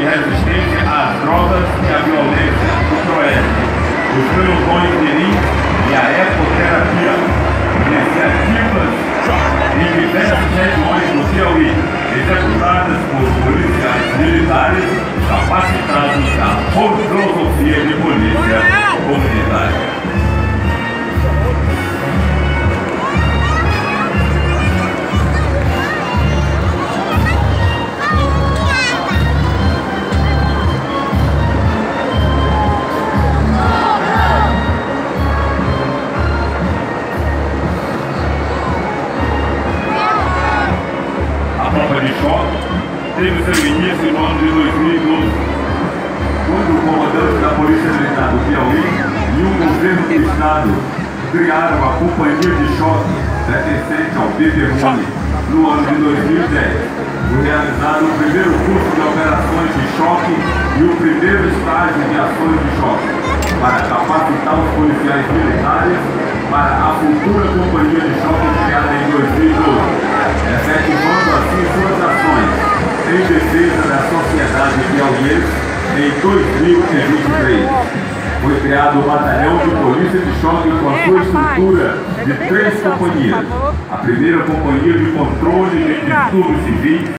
e resistência às drogas e à violência, o PROES, os pelotões de elite e a ecoterapia, iniciativas em diversas regiões do Piauí, executadas por policiais militares capacitados na filosofia de polícia comunitária. De choque teve seu início no ano de 2012, quando o comandante da Polícia Militar do Piauí e o governo do estado criaram a Companhia de Choque pertencente ao PPMUNI no ano de 2010. Foi realizado o primeiro curso de operações de choque e o primeiro estágio de ações de choque para capacitar os policiais militares para a futura Companhia de Choque criada em 2012. Efetivando assim suas ações em defesa da sociedade piauiense em 2023. Foi criado o Batalhão de Polícia de Choque com a sua estrutura de 3 companhias. A primeira companhia de controle de distúrbios civis,